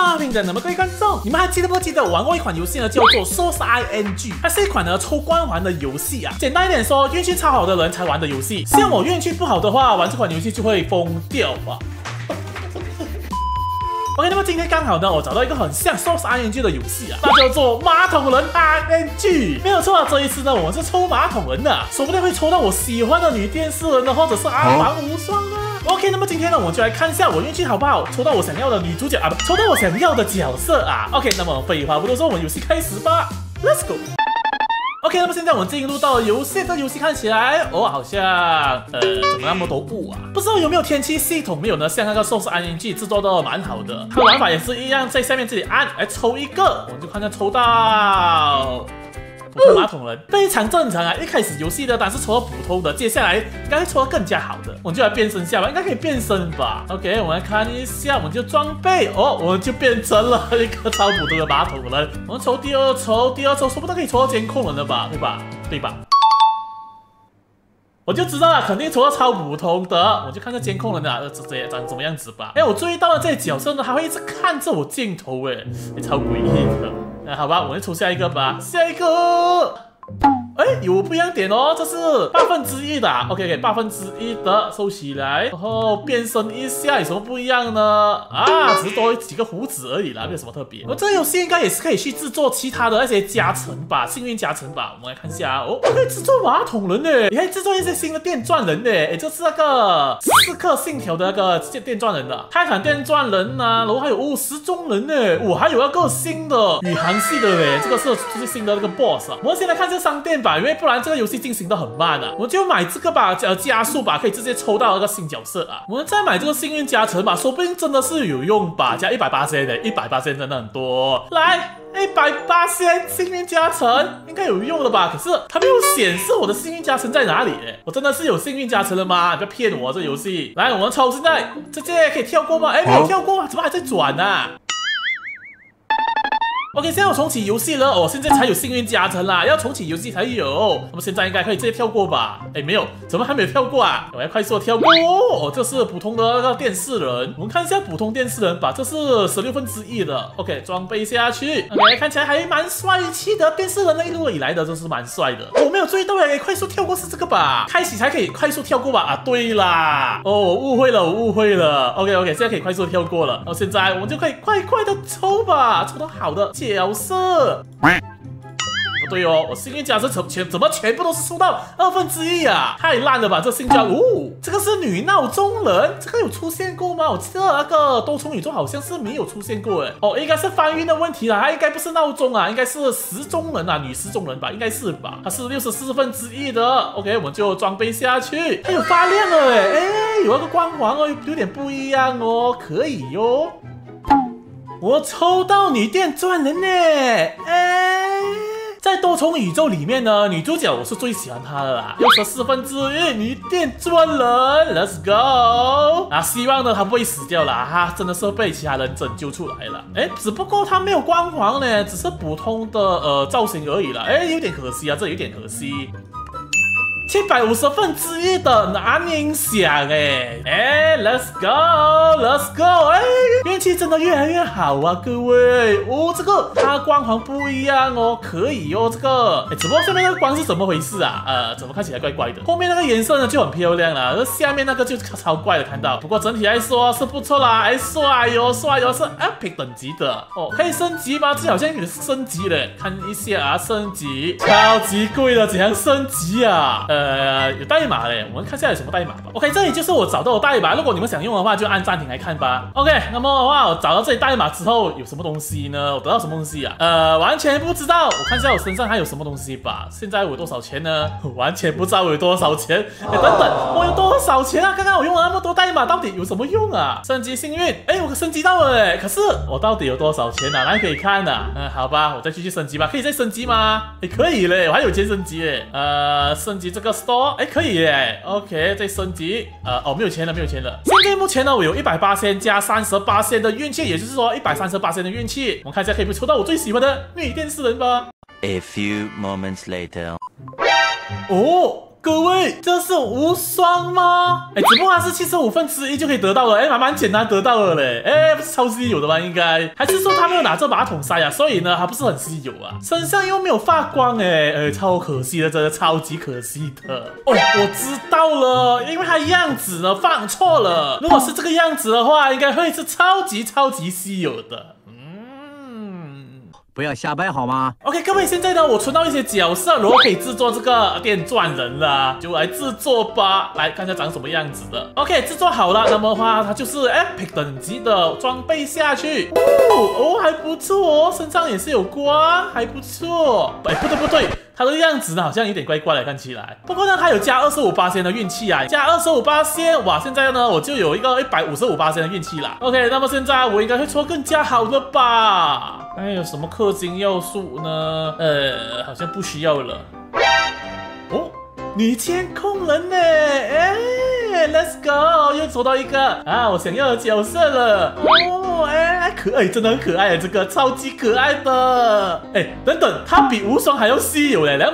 好，平等，那么各位观众，你们还记得不记得我玩过一款游戏呢，叫做 Source ING， 它是一款呢抽光环的游戏啊。简单一点说，运气超好的人才玩的游戏。像我运气不好的话，玩这款游戏就会疯掉啊。OK， 那么今天刚好呢，我找到一个很像 Source ING 的游戏啊，它叫做马桶人 ING。没有错啊，这一次呢，我们是抽马桶人的，说不定会抽到我喜欢的女电视人呢，或者是阿房无双啊。OK， 那么今天呢，我们就来看一下我运气好不好，抽到我想要的女主角啊，不，抽到我想要的角色啊。OK， 那么废话不多说，我们游戏开始吧 ，Let's go。OK， 那么现在我们进入到游戏，这游戏看起来好像怎么那么多雾啊？不知道有没有天气系统没有呢？像那个 Source ING 制作的蛮好的，它的玩法也是一样，在下面这里按来抽一个，我们就看看抽到普通马桶人，非常正常啊。一开始游戏的当然是抽到普通的，接下来应该会抽到更加好的，我们就来变身下吧，应该可以变身吧 ？OK， 我们来看一下，我们就装备我们就变成了一个超普通的马桶人。我们抽第二抽，说不定可以抽到监控人了吧？对吧？我就知道了，肯定抽到超普通的，我就看这监控人啊，这长怎么样子吧。我注意到了这些角色呢，他会一直看着我镜头，超诡异的。那好吧，我们抽下一个吧，下一个。有不一样点哦，这是1/8的，OK， 1/8的收起来，然后变身一下，有什么不一样呢？只是多几个胡子而已啦，没有什么特别。这个游戏应该也是可以去制作其他的那些加成吧，幸运加成吧。我们来看一下可以制作马桶人呢，也可以制作一些新的电钻人呢。这是那个刺客信条的那个电钻人的泰坦电钻人啊，然后还有时钟人呢，还有那个新的宇航系的嘞，这个是最新的那个 boss 啊。我们先来看这商店吧，因为不然这个游戏进行的很慢啊。我们就买这个吧，加速吧，可以直接抽到那个新角色啊。我们再买这个幸运加成吧，说不定真的是有用吧，加180%的，180%真的很多。来，180%幸运加成应该有用了吧？可是它没有显示我的幸运加成在哪里我真的是有幸运加成了吗？你不要骗我，这游戏。来，我们抽，现在直接可以跳过吗？没有跳过，怎么还在转啊？OK， 现在我重启游戏了，现在才有幸运加成啦，要重启游戏才有。那么现在应该可以直接跳过吧？没有，怎么还没有跳过啊？我要快速的跳过这是普通的那个电视人，我们看一下普通电视人吧，这是1/16的。OK， 装备下去。OK， 看起来还蛮帅气的，电视人那一路以来的真是蛮帅的。我没有注意到快速跳过是这个吧？开启才可以快速跳过吧？对啦，我误会了。OK， 现在可以快速跳过了。现在我们就可以快的抽吧，抽到好的角色。不对我幸运加成怎么全部都是抽到1/2啊？太烂了吧！这幸运加这个是女闹钟人，这个有出现过吗？我记得那个多重宇宙好像是没有出现过应该是翻译的问题啦，它应该不是闹钟啊，应该是时钟人啊，女时钟人吧，应该是吧？它是64%的。OK， 我们就装备下去，它有发亮了有那个光环有点不一样可以哟。我抽到女电钻人呢，在多重宇宙里面呢，女主角我是最喜欢她的啦，64%女电钻人 ，Let's go！ 希望呢她不会死掉啦，她真的是被其他人拯救出来了。只不过她没有光环呢，只是普通的造型而已啦，有点可惜啊，这有点可惜。750%的男音响，Let's go， 运气真的越来越好啊，各位这个它光环不一样可以这个只不过下面那个光是怎么回事啊？怎么看起来怪怪的？后面那个颜色呢就很漂亮了，而下面那个就超怪的，看到。不过整体来说是不错啦，帅哟，是 Epic 等级的可以升级吗？这好像有升级了，看一下升级，超级贵的，怎样升级啊？有代码嘞，我们看一下有什么代码吧。OK， 这里就是我找到的代码，如果你们想用的话，就按暂停来看吧。OK， 那么的话，我找到这里代码之后有什么东西呢？我得到什么东西啊？完全不知道。我看一下我身上还有什么东西吧。现在我有多少钱呢？完全不知道我有多少钱。等等，我有多少钱啊？刚刚我用了那么多代码，到底有什么用啊？升级幸运，我升级到了可是我到底有多少钱啊？哪里可以看啊？好吧，我再继续升级吧。可以再升级吗？可以嘞，我还有钱升级升级这个 store。可以耶 ，OK， 再升级，没有钱了。现在目前呢，我有180%加30%的运气，也就是说130%的运气。我们看一下可以不可以抽到我最喜欢的女电视人吧。 A few moments later， 各位，这是无双吗？哎，只不过它是1/75就可以得到了，哎，蛮简单得到了嘞，哎，不是超稀有的吗？应该还是说他没有拿这马桶塞啊，所以呢，它不是很稀有啊，身上又没有发光，哎，超可惜的，真的超级可惜的。哦，我知道了，因为它样子呢放错了，如果是这个样子的话，应该会是超级稀有的。 不要瞎掰好吗 ？OK， 各位，现在呢，我存到一些角色，然后可以制作这个电钻人了，就来制作吧。来看一下长什么样子的。OK， 制作好了，那么的话，它就是 Epic 等级的装备下去。哦，还不错哦，身上也是有光，还不错。哎，不对。它的样子呢，好像有点怪怪的，看起来。不过呢，它有加25%的运气啊，加25%，哇！现在呢，我就有一个155%的运气啦。OK， 那么现在我应该会抽更加好的吧？还有什么氪金要素呢？好像不需要了。哦，女监控人呢？哎 ，Let's go， 又抽到一个啊，我想要的角色了。哦，哎，可爱，真的很可爱，这个超级可爱的。哎，等等，它比无双还要稀有嘞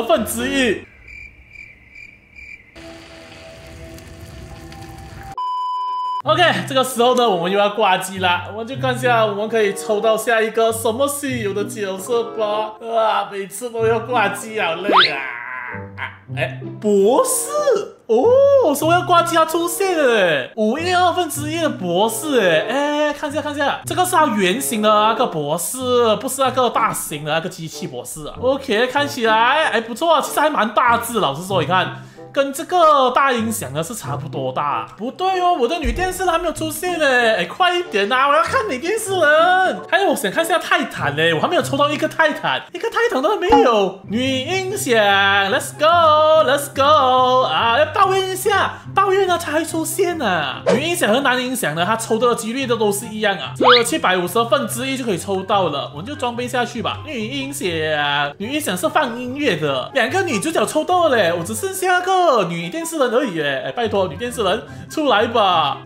，250%。OK， 这个时候呢，我们又要挂机啦。我们就看一下，我们可以抽到下一个什么稀有的角色吧。啊，每次都要挂机，好累啊！哎，博士哦，说要挂机要出现了，1/2的博士哎，看一下，这个是它圆形的那个博士，不是那个大型的那个机器博士啊。OK， 看起来还不错，其实还蛮大致，老实说，你看。跟这个大音响呢是差不多大，不对哦，我的女电视人还没有出现嘞，哎，快一点啊，我要看女电视人。还有，我想看一下泰坦嘞，我还没有抽到一个泰坦都没有。女音响 ，Let's go 啊，要抱怨一下，抱怨呢才会出现啊。女音响和男音响呢，它抽到的几率都是一样啊，这1/750就可以抽到了，我们就装备下去吧。女音响是放音乐的，2个女主角抽到了嘞，我只剩下那个。女电视人而已哎，拜托女电视人出来吧！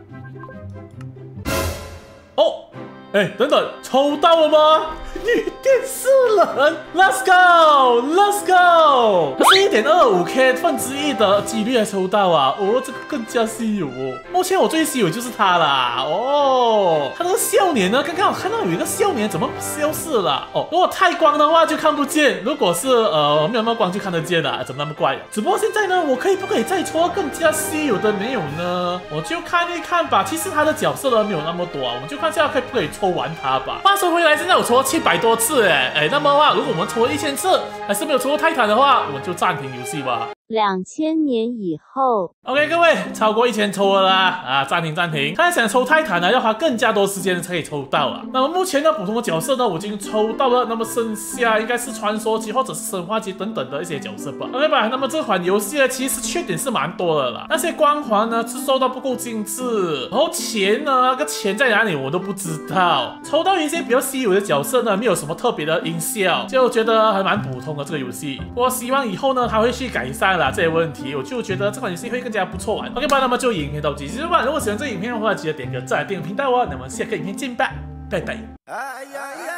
哦，哎，等等，抽到了吗？女电视人 ，Let's go！ 它是1.25K1%的几率来抽到啊！哦，这个更加稀有哦。目前我最稀有就是它啦。哦，它那个笑脸呢？刚刚我看到有一个笑脸怎么消失了？哦，如果太光的话就看不见，如果是没有那么光就看得见了，怎么那么怪？只不过现在呢，我不可以再抽到更加稀有的没有呢？我就看一看吧。其实它的角色呢没有那么多啊，我们就看一下可不可以抽完它吧。话说回来，现在我抽了700多次哎，那么的话，如果我们抽了1000次还是没有抽到泰坦的话，我们就暂停游戏吧。 2000年以后 ，OK， 各位，超过1000抽了啦，啊，暂停。看想抽泰坦呢，要花更加多时间才可以抽到啊。那么目前呢，普通的角色呢，我已经抽到了，那么剩下应该是传说级或者是生化级等等的一些角色吧。OK 吧，那么这款游戏呢，其实缺点是蛮多的啦。那些光环呢，制作到不够精致，然后钱呢，那个钱在哪里我都不知道。抽到一些比较稀有的角色呢，没有什么特别的音效，就觉得还蛮普通的这个游戏。我希望以后呢，它会去改善这些问题，我就觉得这款游戏会更加不错玩。OK 吧，那么就影片到此结束吧。如果喜欢这影片的话，记得点个赞、订阅频道哦。那么下个影片见吧，拜拜。